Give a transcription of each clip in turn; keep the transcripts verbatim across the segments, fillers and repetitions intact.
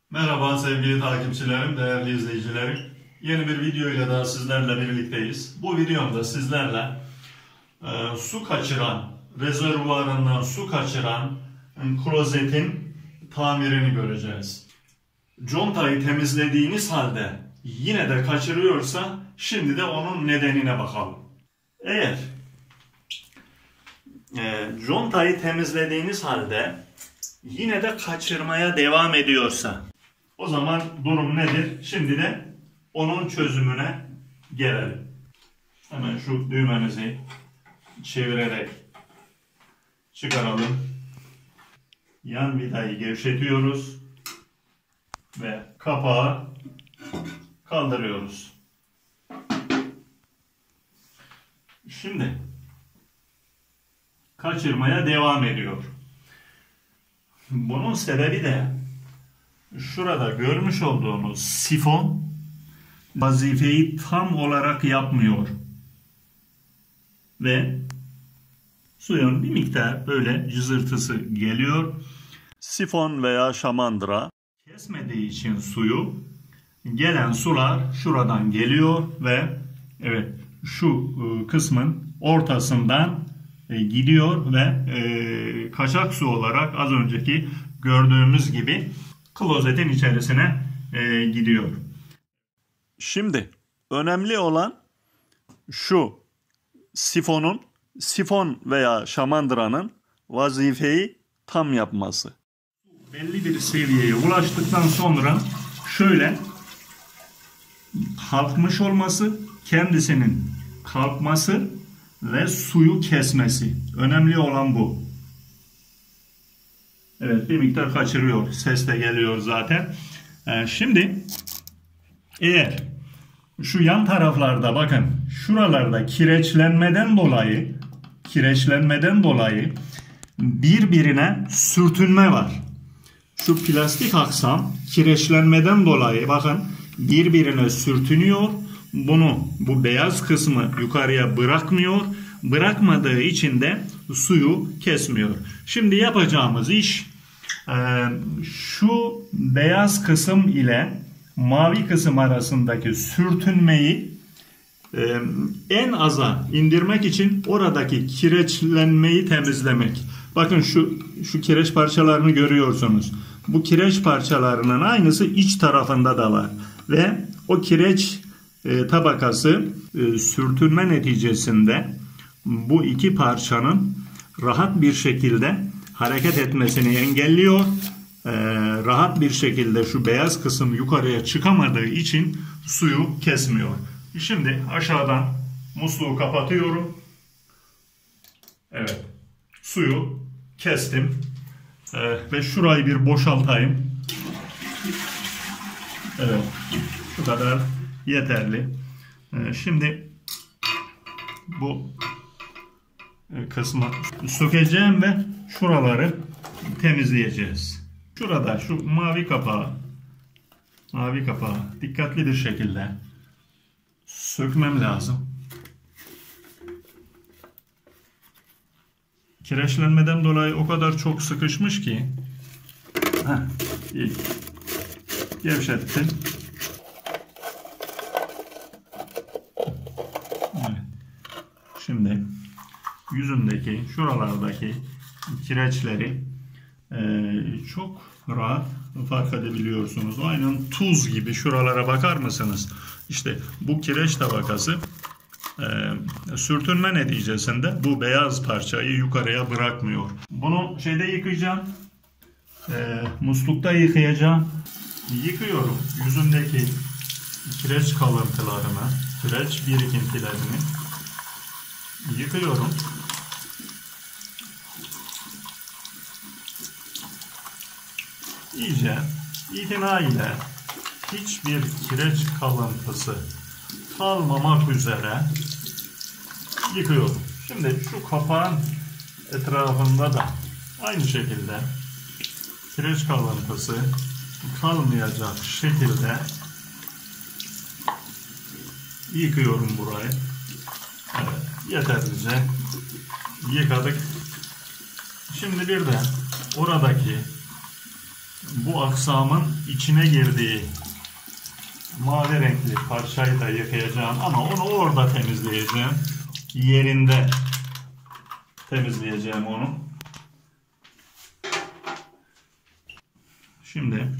Merhaba sevgili takipçilerim, değerli izleyicilerim. Yeni bir video ile daha sizlerle birlikteyiz. Bu videomda sizlerle e, su kaçıran, rezervuarından su kaçıran e, klozetin tamirini göreceğiz. Contayı temizlediğiniz halde yine de kaçırıyorsa şimdi de onun nedenine bakalım. Eğer e, contayı temizlediğiniz halde yine de kaçırmaya devam ediyorsa o zaman durum nedir? Şimdi de onun çözümüne gelelim. Hemen şu düğmemizi çevirerek çıkaralım. Yan vidayı gevşetiyoruz ve kapağı kaldırıyoruz. Şimdi kaçırmaya devam ediyor. Bunun sebebi de şurada görmüş olduğunuz sifon vazifeyi tam olarak yapmıyor. Ve suyun bir miktar böyle cızırtısı geliyor. Sifon veya şamandıra kesmediği için suyu gelen sular şuradan geliyor ve evet şu kısmın ortasından gidiyor ve e, kaçak su olarak az önceki gördüğümüz gibi klozetin içerisine e, gidiyor. Şimdi önemli olan şu sifonun, sifon veya şamandıranın vazifeyi tam yapması. Belli bir seviyeye ulaştıktan sonra şöyle kalkmış olması, kendisinin kalkması ve suyu kesmesi. Önemli olan bu. Evet, bir miktar kaçırıyor. Ses de geliyor zaten. Ee, şimdi eğer şu yan taraflarda bakın şuralarda kireçlenmeden dolayı kireçlenmeden dolayı birbirine sürtünme var. Şu plastik aksam kireçlenmeden dolayı bakın birbirine sürtünüyor. Bunu, bu beyaz kısmı yukarıya bırakmıyor. Bırakmadığı için de suyu kesmiyor. Şimdi yapacağımız iş şu beyaz kısım ile mavi kısım arasındaki sürtünmeyi en aza indirmek için oradaki kireçlenmeyi temizlemek. Bakın şu şu kireç parçalarını görüyorsunuz. Bu kireç parçalarının aynısı iç tarafında da var ve o kireç E, tabakası e, sürtünme neticesinde bu iki parçanın rahat bir şekilde hareket etmesini engelliyor. E, rahat bir şekilde şu beyaz kısım yukarıya çıkamadığı için suyu kesmiyor. Şimdi aşağıdan musluğu kapatıyorum. Evet. Suyu kestim. E, ve şurayı bir boşaltayım. Evet. Şu kadar yeterli. Şimdi bu kısmı sökeceğim ve şuraları temizleyeceğiz. Şurada şu mavi kapağı mavi kapağı dikkatli bir şekilde sökmem lazım. Kireçlenmeden dolayı o kadar çok sıkışmış ki heh, iyi. Gevşettim. Şimdi yüzündeki, şuralardaki kireçleri e, çok rahat fark edebiliyorsunuz. Aynen tuz gibi. Şuralara bakar mısınız? İşte bu kireç tabakası e, sürtünme neticesinde bu beyaz parçayı yukarıya bırakmıyor. Bunu şeyde yıkayacağım. E, muslukta yıkayacağım. Yıkıyorum yüzündeki kireç kalıntılarını, kireç birikintilerini. Yıkıyorum. İyice itina ile hiçbir kireç kalıntısı kalmamak üzere yıkıyorum. Şimdi şu kapağın etrafında da aynı şekilde kireç kalıntısı kalmayacak şekilde yıkıyorum burayı. Evet, yeterlice yıkadık. Şimdi bir de oradaki bu aksamın içine girdiği mavi renkli parçayı da yıkayacağım ama onu orada temizleyeceğim. Yerinde temizleyeceğim onu. Şimdi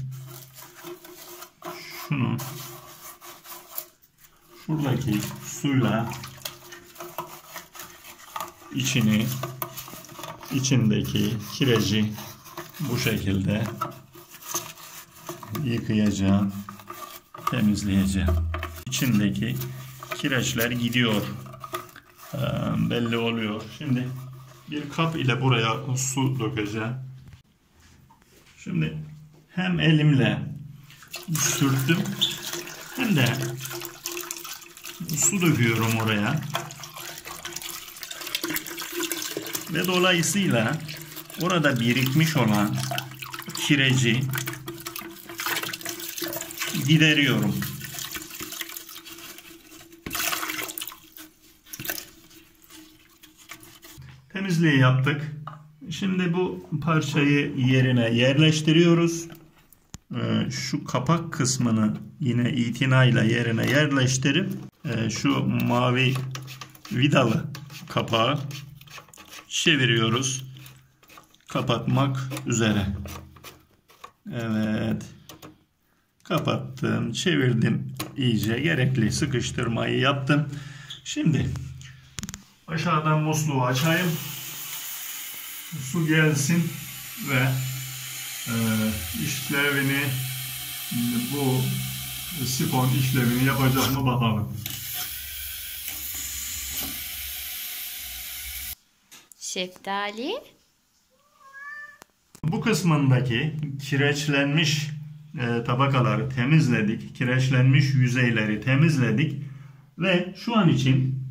şunu şuradaki suyla içini, içindeki kireci bu şekilde yıkayacağım, temizleyeceğim. İçindeki kireçler gidiyor, ee, belli oluyor. Şimdi bir kap ile buraya su dökeceğim. Şimdi hem elimle sürttüm hem de su döküyorum oraya. Ve dolayısıyla orada birikmiş olan kireci gideriyorum. Temizliği yaptık. Şimdi bu parçayı yerine yerleştiriyoruz. Ee, şu kapak kısmını yine itinayla yerine yerleştirip e, şu mavi vidalı kapağı çeviriyoruz. Kapatmak üzere. Evet. Kapattım, çevirdim. İyice gerekli sıkıştırmayı yaptım. Şimdi aşağıdan musluğu açayım. Su gelsin ve e, işlevini, bu sifon işlevini yapacak mı bakalım. Şeftali. Bu kısmındaki kireçlenmiş e, tabakaları temizledik. Kireçlenmiş yüzeyleri temizledik. Ve şu an için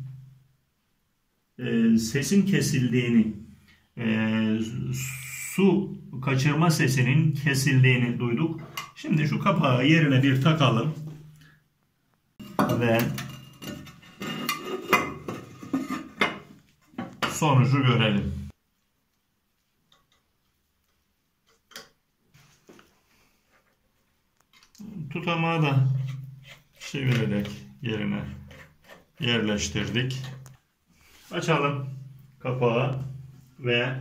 e, sesin kesildiğini, e, su kaçırma sesinin kesildiğini duyduk. Şimdi şu kapağı yerine bir takalım. Ve sonucu görelim. Tutamağı da çevirerek yerine yerleştirdik. Açalım kapağı ve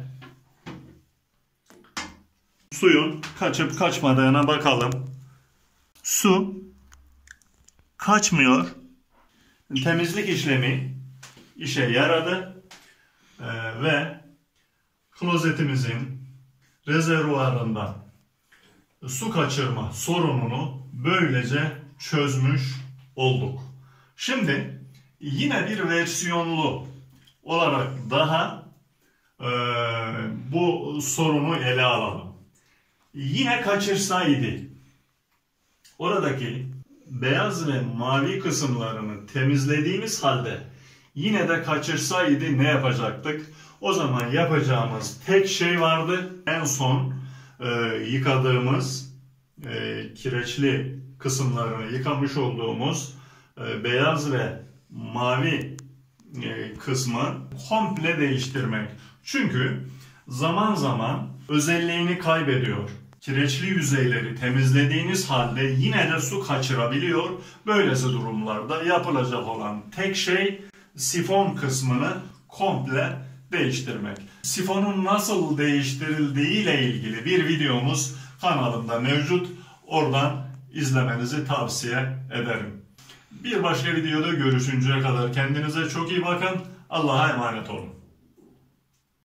suyun kaçıp kaçmadığına bakalım. Su kaçmıyor. Temizlik işlemi işe yaradı. Ee, ve klozetimizin rezervuarında su kaçırma sorununu böylece çözmüş olduk. Şimdi yine bir versiyonlu olarak daha e, bu sorunu ele alalım. Yine kaçırsaydı oradaki beyaz ve mavi kısımlarını temizlediğimiz halde yine de kaçırsaydı ne yapacaktık? O zaman yapacağımız tek şey vardı. En son e, yıkadığımız e, kireçli kısımlarını yıkamış olduğumuz e, beyaz ve mavi e, kısmı komple değiştirmek. Çünkü zaman zaman özelliğini kaybediyor. Kireçli yüzeyleri temizlediğiniz halde yine de su kaçırabiliyor. Böylesi durumlarda yapılacak olan tek şey sifon kısmını komple değiştirmek. Sifonun nasıl değiştirildiği ile ilgili bir videomuz kanalımda mevcut. Oradan izlemenizi tavsiye ederim. Bir başka videoda görüşünceye kadar kendinize çok iyi bakın. Allah'a emanet olun.